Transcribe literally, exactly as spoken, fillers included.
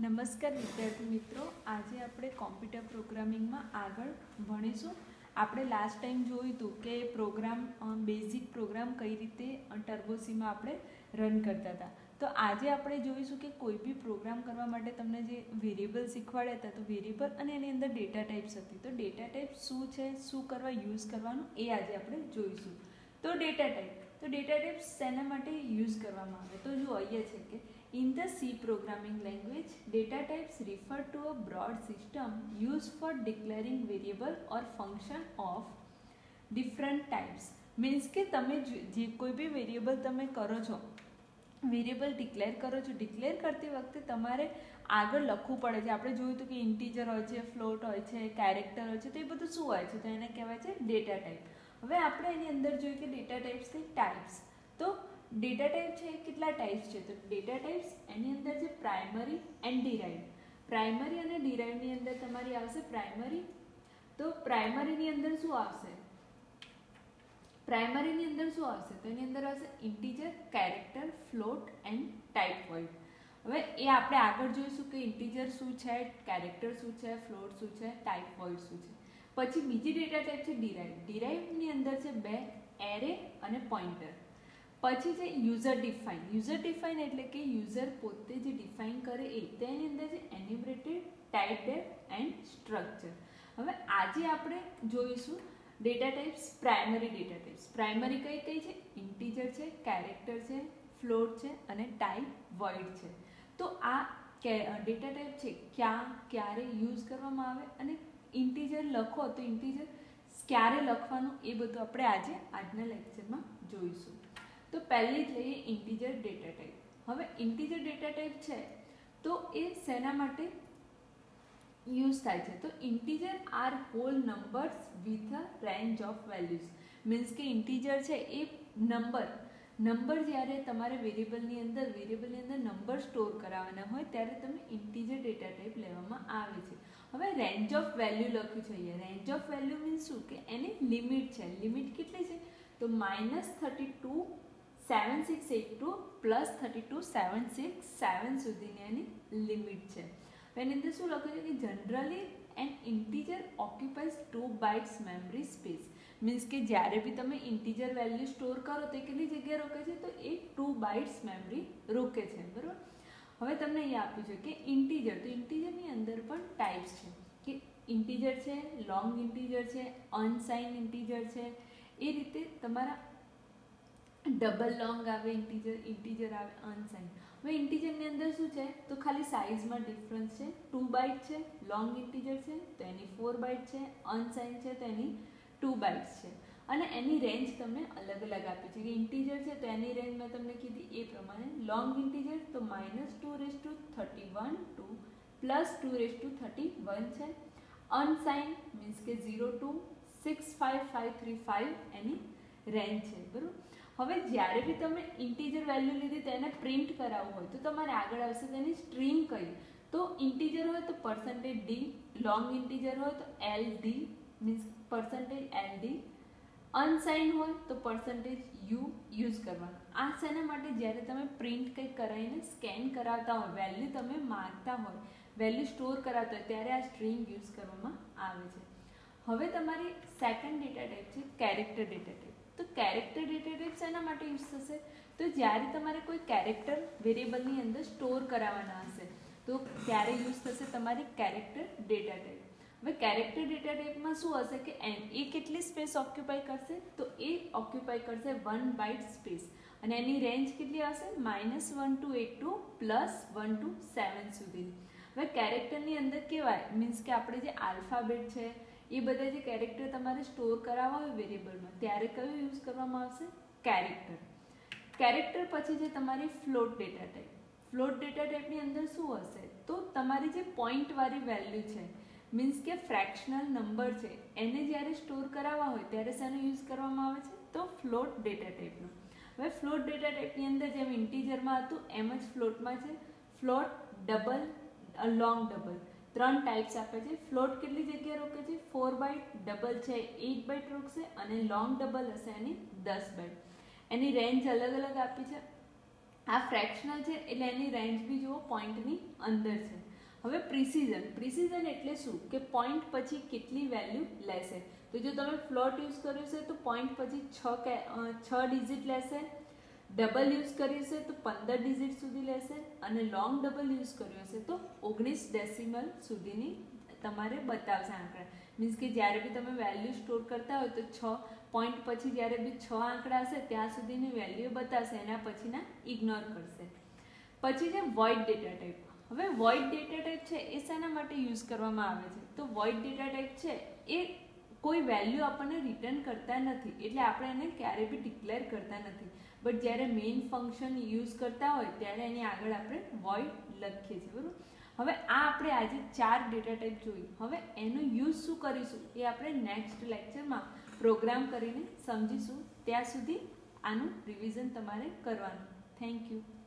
નમસ્કાર વિદ્યાર્થી મિત્રો, આજે આપણે કોમ્પ્યુટર પ્રોગ્રામિંગમાં આગળ ભણીશું. આપણે લાસ્ટ ટાઈમ જોયું હતું કે પ્રોગ્રામ બેઝિક પ્રોગ્રામ કઈ રીતે ટર્બોસીમાં આપણે રન કરતા હતા. તો આજે આપણે જોઈશું કે કોઈ બી પ્રોગ્રામ કરવા માટે તમને જે વેરિયેબલ શીખવાડ્યા હતા, તો વેરિયેબલ અને એની અંદર ડેટા ટાઈપ્સ હતી. તો ડેટા ટાઈપ શું છે, શું કરવા યુઝ કરવાનું એ આજે આપણે જોઈશું. તો ડેટા ટાઈપ તો ડેટા ટાઈપ શેના માટે યુઝ કરવામાં આવે? તો જો અહીંયા છે કે in the C programming language, data types refer to a broad system used for declaring variable or function of different types. Means કે તમે જે કોઈ બી વેરિયેબલ તમે કરો છો, વેરિયેબલ ડિક્લેર કરો છો, ડિક્લેર કરતી વખતે તમારે આગળ લખવું પડે છે. આપણે જોયું હતું કે ઇન્ટીજર હોય છે, ફ્લોટ હોય છે, કેરેક્ટર હોય છે, તો એ બધું શું હોય છે? તો એને કહેવાય છે ડેટા ટાઈપ. હવે આપણે એની અંદર જોઈએ કે ડેટા ટાઈપ્સની ટાઈપ્સ. તો ડેટા ટાઈપ છે, કેટલા ટાઈપ્સ છે? તો ડેટા ટાઈપ્સ એની અંદર છે પ્રાઇમરી એન્ડ ડિરાઇવ. પ્રાઇમરી અને ડિરાઇવની અંદર તમારી આવશે પ્રાઇમરી. તો પ્રાઇમરીની અંદર શું આવશે? પ્રાઇમરીની અંદર શું આવશે? તો એની અંદર આવશે integer, character, float and type void. હવે એ આપણે આગળ જોઈશું કે ઇન્ટીજર શું છે, કેરેક્ટર શું છે, ફ્લોટ શું છે, ટાઈપ વોઇડ શું છે. પછી બીજી ડેટા ટાઈપ છે ડિરાઇવ. ડિરાઇવની અંદર છે બે, એરે અને પોઇન્ટર. પછી છે યુઝર ડિફાઇન. યુઝર ડિફાઇન એટલે કે યુઝર પોતે જે ડિફાઇન કરે એ. તેની અંદર છે એન્યુમરેટેડ, ટાઈપડેફ એન્ડ સ્ટ્રક્ચર. હવે આજે આપણે જોઈશું data types, primary data types. Primary કઈ કઈ છે? ઇન્ટીજર છે, કેરેક્ટર છે, ફ્લોટ છે અને ટાઈપ વોઇડ છે. તો આ ડેટા ટાઈપ છે ક્યાં ક્યારે યુઝ કરવામાં આવે અને ઇન્ટીજર લખો તો ઇન્ટીજર ક્યારે લખવાનું એ બધું આપણે આજે આજના લેક્ચરમાં જોઈશું. તો પહેલી જ લઈએ ઇન્ટીજર ડેટા ટાઈપ. હવે ઇન્ટીજર ડેટા ટાઈપ છે તો એ શેના માટે યુઝ થાય છે? તો integer are whole numbers with a range of values. Means કે ઇન્ટીજર છે એ નંબર નંબર જ્યારે તમારે વેરિયેબલની અંદર વેરિયેબલની અંદર નંબર સ્ટોર કરાવવાના હોય ત્યારે તમે ઇન્ટીજર ડેટા ટાઈપ લેવામાં આવે છે. હવે રેન્જ ઓફ વેલ્યુ લખ્યું છે અહીંયા. રેન્જ ઓફ વેલ્યુ મીન્સ શું? કે એની લિમિટ છે. લિમિટ કેટલી છે? તો minus thirty two seven six eight two plus thirty two seven six seven સુધીની એની લિમિટ છે. એની અંદર શું લખ્યું છે કે generally an integer occupies two bytes memory space. Means કે જ્યારે બી તમે ઇન્ટીજર વેલ્યુ સ્ટોર કરો તો કેટલી જગ્યા રોકે છે? તો એ ટુ બાઇટ્સ મેમરી રોકે છે. બરાબર. હવે તમને અહીંયા આપ્યું છે કે ઇન્ટીજર. તો ઇન્ટીજરની અંદર પણ ટાઈપ્સ છે કે ઇન્ટીજર છે, લોંગ ઇન્ટીજર છે, અનસાઇન ઇન્ટીજર છે. એ રીતે તમારા ડબલ લોંગ આવે ઇન્ટીજર, ઇન્ટીજર આવે અનસાઇન. હવે ઇન્ટીજરની અંદર શું છે? તો ખાલી સાઇઝમાં ડિફરન્સ છે. ટુ બાઇટ છે, લોંગ ઇન્ટીજર છે તો એની ફોર બાઇટ છે, અનસાઇન છે તો એની ટુ બાઇટ્સ છે. અને એની રેન્જ તમને અલગ અલગ આપી છે કે ઇન્ટીજર છે તો એની રેન્જ મેં તમને કીધી એ પ્રમાણે. લોંગ ઇન્ટીજર તો minus two raise to thirty one to plus two raise to thirty one છે. અનસાઇન મીન્સ કે zero to six five five three five એની રેન્જ છે. બરાબર. હવે જ્યારે બી તમે ઇન્ટીજર વેલ્યુ લીધી તેને પ્રિન્ટ કરાવવું હોય તો તમારે આગળ આવશે તેની સ્ટ્રીંગ કઈ. તો ઇન્ટીજર હોય તો પર્સન્ટેજ ડી, લોંગ ઇન્ટીજર હોય તો L D means percentage L D, unsigned હોય તો પર્સન્ટેજ યુ યુઝ કરવાનું. આ શેના માટે? જ્યારે તમે પ્રિન્ટ કંઈક કરાવીને સ્કેન કરાવતા હોય, વેલ્યુ તમે માગતા હોય, વેલ્યુ સ્ટોર કરાવતા હોય ત્યારે આ સ્ટ્રીંગ યુઝ કરવામાં આવે છે. હવે તમારી સેકન્ડ ડેટા ટાઈપ છે કેરેક્ટર ડેટા ટાઈપ. તો કેરેક્ટર ડેટા ટાઈપ શેના માટે યુઝ થશે? તો જ્યારે તમારે કોઈ કેરેક્ટર વેરિયેબલની અંદર સ્ટોર કરાવવાના હશે તો ત્યારે યુઝ થશે તમારી કેરેક્ટર ડેટા ટાઈપ. હવે કેરેક્ટર ડેટા ટાઈપમાં શું હશે કે એ કેટલી સ્પેસ ઓક્યુપાય કરશે? તો એ ઓક્યુપાય કરશે વન બાઇટ સ્પેસ અને એની રેન્જ કેટલી હશે? Minus one two eight two plus one two seven સુધીની. હવે કેરેક્ટરની અંદર કેવાય મીન્સ કે આપણે જે આલ્ફાબેટ છે એ બધા જે કેરેક્ટર તમારે સ્ટોર કરાવવા હોય વેરિયેબલમાં ત્યારે કયું યુઝ કરવામાં આવશે? કેરેક્ટર. કેરેક્ટર પછી છે તમારી float data type. Float data ટાઈપની અંદર શું હશે? તો તમારી જે પોઈન્ટવાળી વેલ્યુ છે મીન્સ કે ફ્રેક્શનલ નંબર છે એને જ્યારે સ્ટોર કરાવવા હોય ત્યારે શેનો યુઝ કરવામાં આવે છે? તો ફ્લોટ ડેટા ટાઈપનો. હવે ફ્લોટ ડેટા ટાઈપની અંદર જેમ ઇન્ટીજરમાં હતું એમ જ ફ્લોટમાં છે. ફ્લોટ, ડબલ, લોંગ ડબલ ત્રણ ટાઈપ્સ આપે છે. ફ્લોટ કેટલી જગ્યા રોકે છે? ફોર બાઇટ, ડબલ છે એટ બાઇટ રોકશે અને લોંગ ડબલ હશે એની દસ બાઇટ. એની રેન્જ અલગ અલગ આપી છે. આ ફ્રેક્શનલ છે એટલે એની રેન્જ બી જુઓ પોઈન્ટની અંદર છે. હવે પ્રિસિઝન પ્રિસિઝન એટલે શું કે પોઈન્ટ પછી કેટલી વેલ્યુ લેશે. તો જો તમે ફ્લોટ યુઝ કર્યું છે તો પોઈન્ટ પછી છ કે છ ડિજિટ લેશે, ડબલ યુઝ કર્યું છે તો પંદર ડિજિટ સુધી લેશે, અને લોંગ ડબલ યુઝ કર્યું હશે તો ઓગણીસ ડેસિમલ સુધીની તમારે બતાવશે આંકડા. મીન્સ કે જ્યારે બી તમે વેલ્યુ સ્ટોર કરતા હોય તો છ પોઈન્ટ પછી જ્યારે બી છ આંકડા હશે ત્યાં સુધીની વેલ્યુ બતાવશે, એના પછીના ઇગ્નોર કરશે. પછી છે વોઇડ ડેટા ટાઈપ. હવે વોઇડ ડેટા ટાઈપ છે એ શેના માટે યુઝ કરવામાં આવે છે? તો વોઇડ ડેટા ટાઈપ છે એ કોઈ વેલ્યુ આપણને રિટર્ન કરતા નથી, એટલે આપણે એને ક્યારે બી ડિક્લેર કરતા નથી. બટ જ્યારે મેઇન ફંક્શન યુઝ કરતા હોય ત્યારે એની આગળ આપણે વોઇડ લખીએ છીએ, બરાબર. હવે આ આપણે આજે ચાર ડેટા ટાઈપ જોઈ. હવે એનો યુઝ શું કરીશું એ આપણે નેક્સ્ટ લેક્ચરમાં પ્રોગ્રામ કરીને સમજીશું. ત્યાં સુધી આનું રિવિઝન તમારે કરવાનું. Thank you.